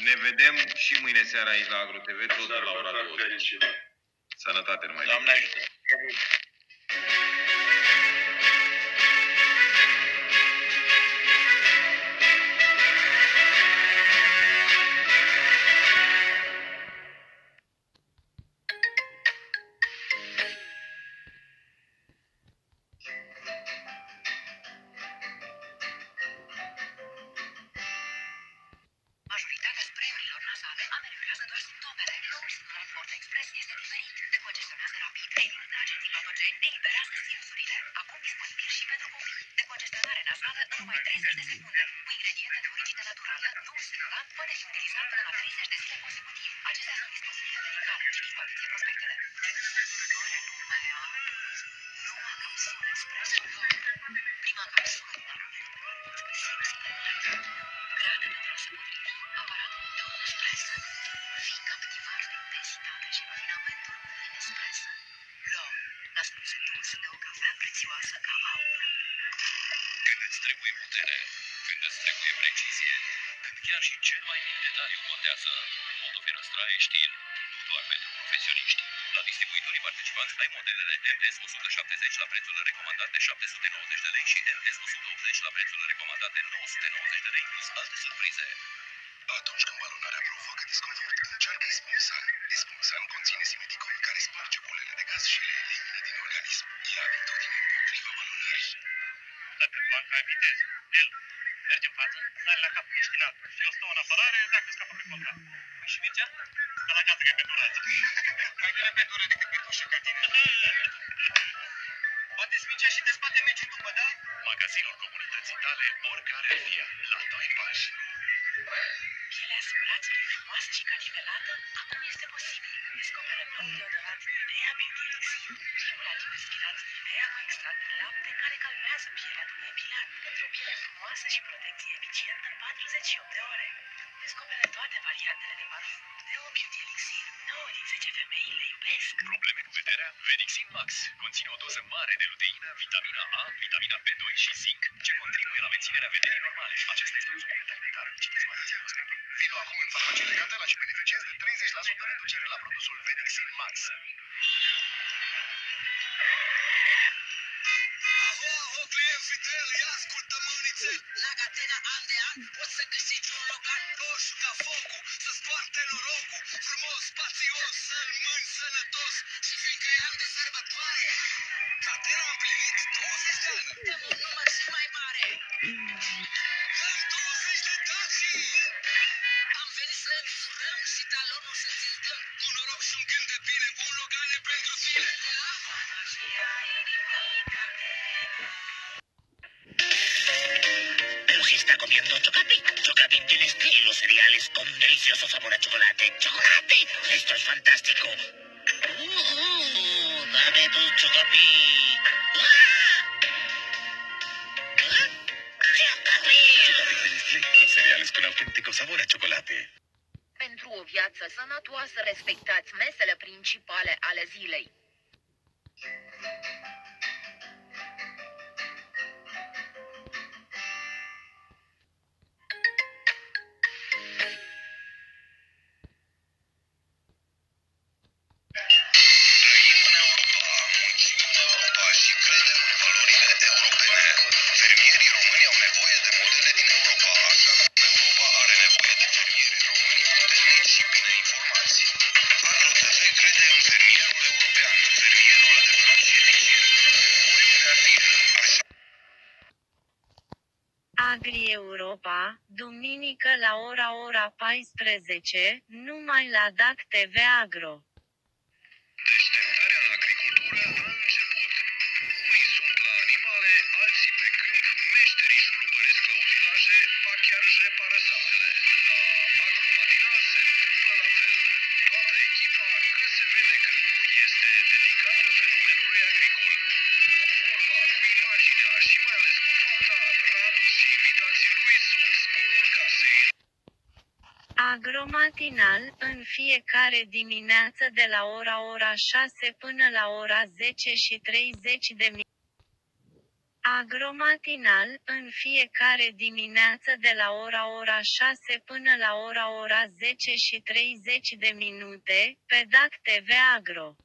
Ne vedem și mâine seara aici la Agro TV, tot de la ora 20. Sănătate numai. Doamne ajută! Majoritatea spray-urilor nasale ameliorează doar simptomele. Noul Sinuran Forte Express este diferit. Decongestionează rapid, elimină agenții patogeni, eliberează simțurile. Acum disponibil și pentru copii. Decongestionare nasală în numai 30 de secunde. Cu ingrediente de origine naturală, noul Sinuran poate fi utilizat până la 30 de zile consecutiv. Acestea sunt dispozitive medicale. Citiți cu atenție prospectele. Următoarea lume a noua capsulă Espresso Log. Prima capsulă din alfabet pe care poți găsi în supermarket. Creată pentru a se potrivi aparatul tău Nespresso, fiind captivat de intensitate și rafinamentul în Nespresso. Log, ascunse dulce de o cafea prețioasă ca aur. Când îți trebuie putere, când îți trebuie precizie, când chiar și cel mai mic detaliu contează, Motoferă Straie știe, nu doar pentru profesioniști. La distribuitorii participanți ai modelele MS 170 la prețul recomandat de 790 de lei și MS 180 la prețul recomandat de 990 de lei plus alte surprize. Atunci când balonarea provoacă disconfort, încearcă Espulsan. Espulsan conține simeticol care sparge bulele de gaz și le elimină din organism. Ia atitudine împotriva balonării. Stă pe plan ca viteză. El merge în față, sare la cap, ești înalt. Și eu stau în apărare dacă scapă pe contrat. Și Mircea? Stă la casă că e pe durează. Mai bine pe dură decât pe dușă ca tine. Poate Mircea și dezbate meciul după, da? Magazinul comunității tale, oricare ar fi ea, la 2 pași. Pielea brațului frumoasă și califelată, acum este posibil. Descoperă noul deodorant Nivea Beauty Elixir, primul antibiospirant Nivea cu extract din lapte care calmează pielea după epilat, pentru o piele frumoasă și protecție eficientă în 48 de ore. Descoperă toate variantele de parfum Deo Beauty Elixir. 9 din 10 femei le iubesc. Probleme cu vederea? Venixin Max conține o doză mare de luteină, vitamina A, vitamina B2 și zinc, ce contribuie la menținerea vederii normale. Acesta este un supliment alimentar. Citiți mai atenție prospectul. Vino acum în farmaciile Catena și beneficiezi de 30% reducere la produsul Venixin Max. Aho, client fidel, ia ascultă-mă nițel. La Catena an de an poți să câștigi un local roșu ca focul, să-ți poarte norocul, frumos, spațios, să-l mâni sănătos. Și fiindcă e an de sărbătoare, Catena a împlinit 20 de ani. Dăm un număr și mai mare. Dăm 20 de taxi! Am venit să-ți furăm și talonul să ți-l dăm. Cu noroc și un gând de bine, un Logane pentru tine. De la Farmacia inimii Catena. Pero si está comiendo Chocapic. Chocapic tiene estilos cereales con delicioso sabor a chocolate. ¡Chocolate! ¡Esto es fantástico! ¡Dame tu Chocapic! ¡Chocapic! Chocapic de Nestlé, con cereales con auténtico sabor a chocolate. Pentru o viață sănătoasă, respectați mesele principale ale zilei. Trăim în Europa, muncim în Europa și credem în valorile europene. Fermierii români au nevoie de modele din Europa, așa cum Europa are nevoie de fermieri români puternici și bine informați. AgroTV crede în fermierul european, fermierul adevărat și eficient. Oriunde ar fi el, așa. Agri Europa, duminică la ora 14, numai la DAC TV Agro. Deșteptarea în agricultură a început. Unii sunt la animale, alții pe câmp, meșterii șurubăresc lăutilaje, ba chiar își repară satele. La Agromatinal se întâmplă la fel. Toată echipa, că se vede că nu, este dedicată fenomenului agricol. Cu vorba, cu imaginea și mai ales cu fapta, Radu și invitații lui sunt zborul casei. Agromatinal, în fiecare dimineață de la ora 6 până la ora 10:30 de minute. Agromatinal, în fiecare dimineață de la ora 6 până la ora 10:30, pe DAC TV Agro.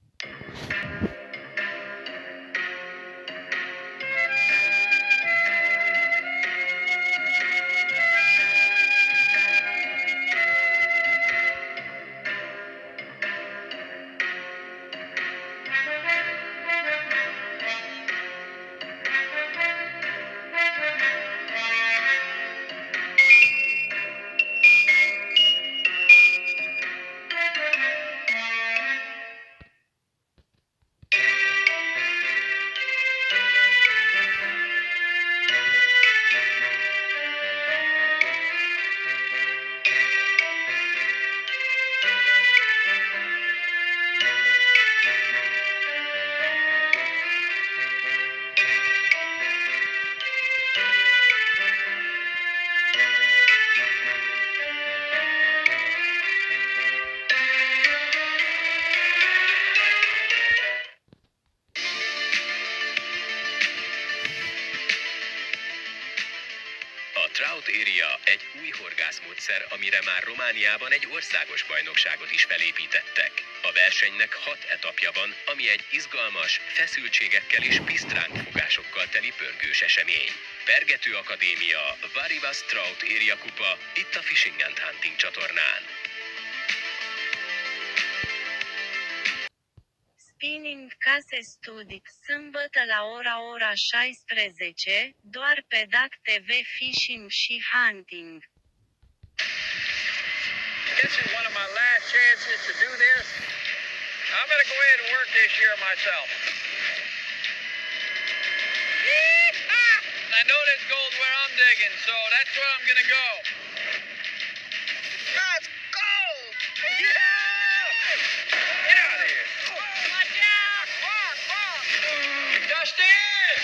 Trout Area egy új horgászmódszer, amire már Romániában egy országos bajnokságot is felépítettek. A versenynek 6 etapja van, ami egy izgalmas, feszültségekkel és pisztránkfogásokkal teli pörgős esemény. Pergető Akadémia, Varivas Trout Area kupa, itt a Fishing and Hunting csatornán. Spinning Case Study, sâmbătă la ora 16, doar pe DAC TV Fishing și Hunting. This is one of my last chances to do this. I'm going to go ahead and work this year myself. I know there's gold where I'm digging, so that's where I'm going to go. Let's go! Yeah! Get out of here! Watch out! Dustin!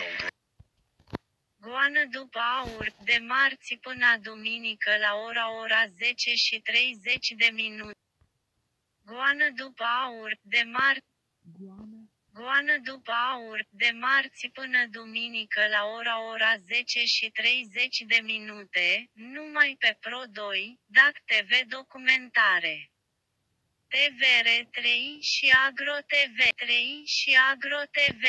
Goană după aur, de marți până duminică la ora 10:30. Goană după aur, de marți. Goană după aur, de marți până duminică la ora 10:30, numai pe Pro 2, DAC TV Documentare. TVR3 și Agro TV 3 și Agro TV.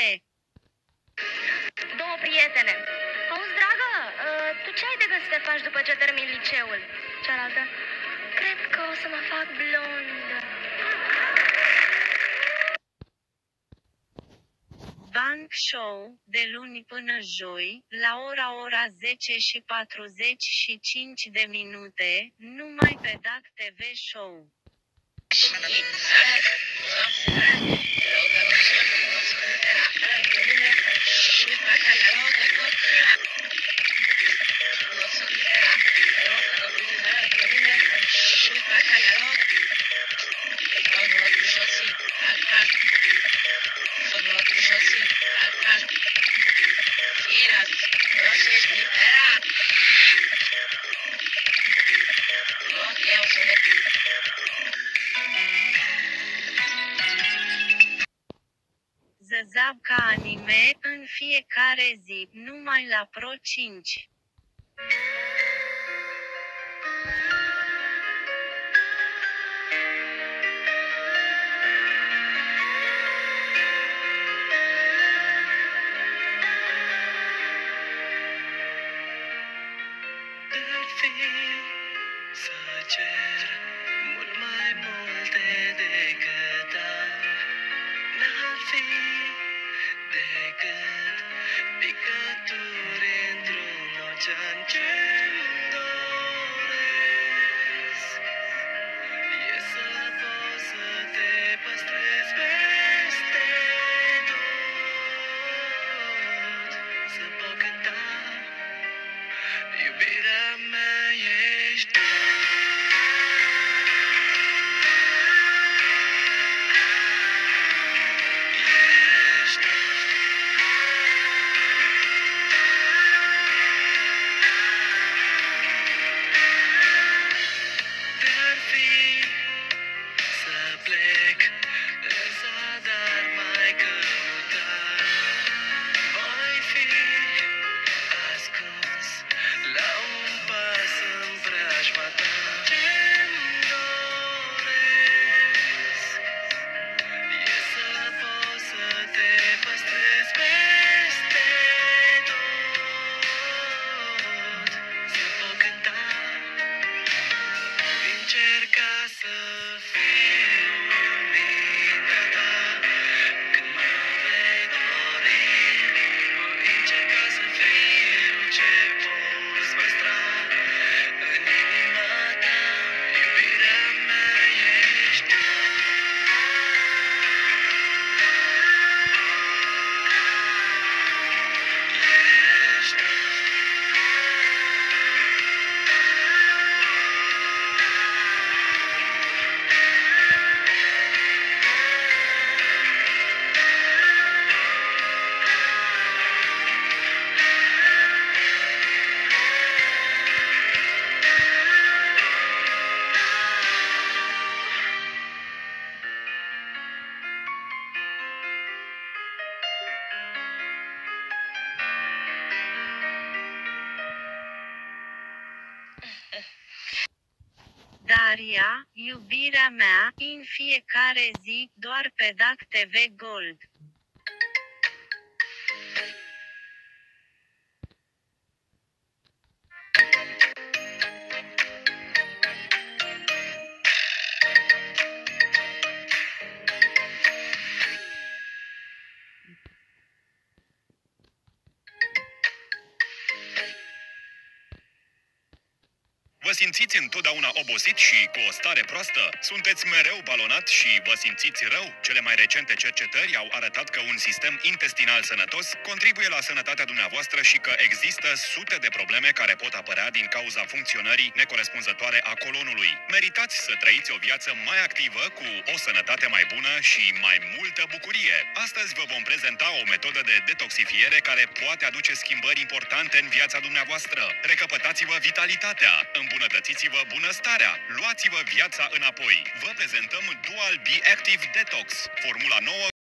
Două prietene. Auzi, dragă, tu ce ai de gând să te faci după ce termin liceul? Cealaltă. Cred că o să mă fac blondă. Bank Show, de luni până joi, la ora 10:45, numai pe DAC TV Show. Zăzavca Anime, în fiecare zi, numai la Pro 5. încerca să fiu în mintea ta. Când mă vei dori, voi încerca să fiu ce poți păstra în inima ta. Iubirea mea ești tu. Daria, iubirea mea, în fiecare zi, doar pe DAC TV Gold. Vă simțiți întotdeauna obosit și cu o stare proastă? Sunteți mereu balonat și vă simțiți rău? Cele mai recente cercetări au arătat că un sistem intestinal sănătos contribuie la sănătatea dumneavoastră și că există sute de probleme care pot apărea din cauza funcționării necorespunzătoare a colonului. Meritați să trăiți o viață mai activă, cu o sănătate mai bună și mai multă bucurie. Astăzi vă vom prezenta o metodă de detoxifiere care poate aduce schimbări importante în viața dumneavoastră. Recăpătați-vă vitalitatea, îmbunătățiți-vă bunăstarea, luați-vă viața înapoi. Vă prezentăm Dual B Active Detox, formula nouă